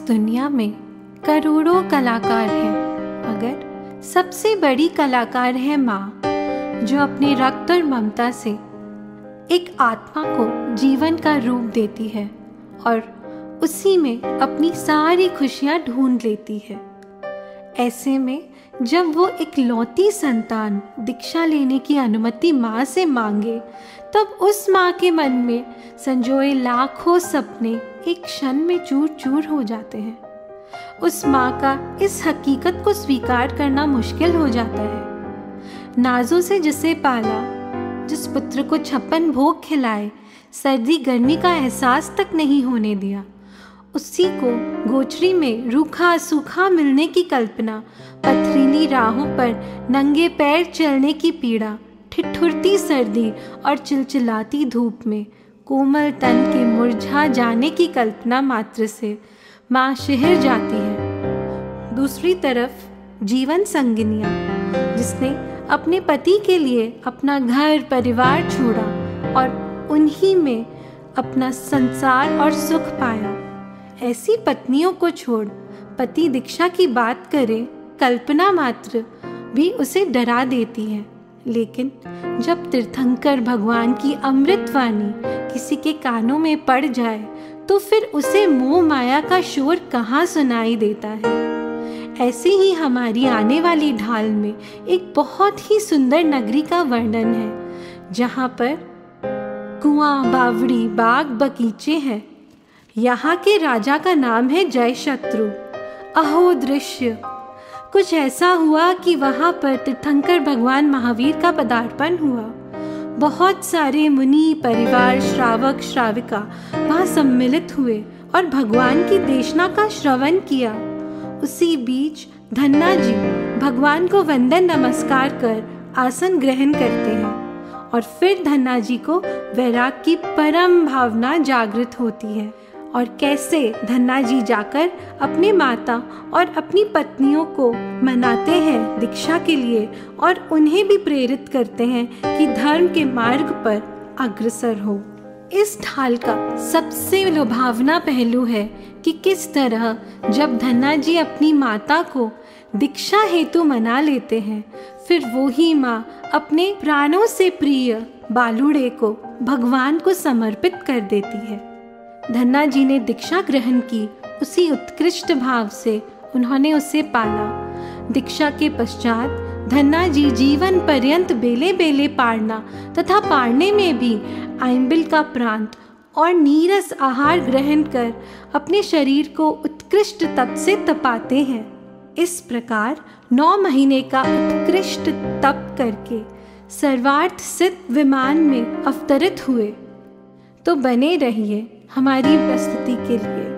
दुनिया में करोड़ों कलाकार हैं, मगर सबसे बड़ी कलाकार है माँ, जो अपने रक्त और ममता से एक आत्मा को जीवन का रूप देती है और उसी में अपनी सारी खुशियाँ ढूंढ लेती है। ऐसे में जब वो इकलौती संतान दीक्षा लेने की अनुमति माँ से मांगे, तब उस माँ के मन में संजोए लाखों सपने एक क्षण में चूर चूर हो जाते हैं। उस माँ का इस हकीकत को स्वीकार करना मुश्किल हो जाता है। नाजों से जिसे पाला, जिस पुत्र को 56 भोग खिलाए, सर्दी गर्मी का एहसास तक नहीं होने दिया, उसी को गोचरी में रूखा सूखा मिलने की कल्पना, पथरीली राहों पर नंगे पैर चलने की पीड़ा, ठिठुरती सर्दी और चिलचिलाती धूप में कोमल तन के मुरझा जाने की कल्पना मात्र से माँ शिहर जाती है। दूसरी तरफ जीवन संगिनिया, जिसने अपने पति के लिए अपना घर परिवार छोड़ा और उन्हीं में अपना संसार और सुख पाया, ऐसी पत्नियों को छोड़ पति दीक्षा की बात करे, कल्पना मात्र भी उसे डरा देती है। लेकिन जब तीर्थंकर भगवान की अमृतवाणी किसी के कानों में पड़ जाए, तो फिर उसे मोह माया का शोर कहाँ सुनाई देता है। ऐसे ही हमारी आने वाली ढाल में एक बहुत ही सुंदर नगरी का वर्णन है, जहाँ पर कुआं, बावड़ी, बाग, बगीचे हैं। यहाँ के राजा का नाम है जयशत्रु। अहो दृश्य! कुछ ऐसा हुआ कि वहाँ पर तीर्थंकर भगवान महावीर का पदार्पण हुआ। बहुत सारे मुनि, परिवार, श्रावक, श्राविका वहाँ सम्मिलित हुए और भगवान की देशना का श्रवण किया। उसी बीच धन्ना जी भगवान को वंदन नमस्कार कर आसन ग्रहण करते हैं और फिर धन्ना जी को वैराग की परम भावना जागृत होती है और कैसे धन्ना जी जाकर अपने माता और अपनी पत्नियों को मनाते हैं दीक्षा के लिए और उन्हें भी प्रेरित करते हैं कि धर्म के मार्ग पर अग्रसर हो। इस ढाल का सबसे लुभावना पहलू है कि किस तरह जब धन्ना जी अपनी माता को दीक्षा हेतु मना लेते हैं, फिर वो ही माँ अपने प्राणों से प्रिय बालूड़े को भगवान को समर्पित कर देती है। धन्ना जी ने दीक्षा ग्रहण की, उसी उत्कृष्ट भाव से उन्होंने उसे पाला। दीक्षा के पश्चात धन्ना जी जीवन पर्यंत बेले बेले पारना तथा पारने में भी आइंबिल का प्रांत और नीरस आहार ग्रहण कर अपने शरीर को उत्कृष्ट तप से तपाते हैं। इस प्रकार 9 महीने का उत्कृष्ट तप करके सर्वार्थ सिद्ध विमान में अवतरित हुए। तो बने रहिए हमारी प्रस्तुति के लिए।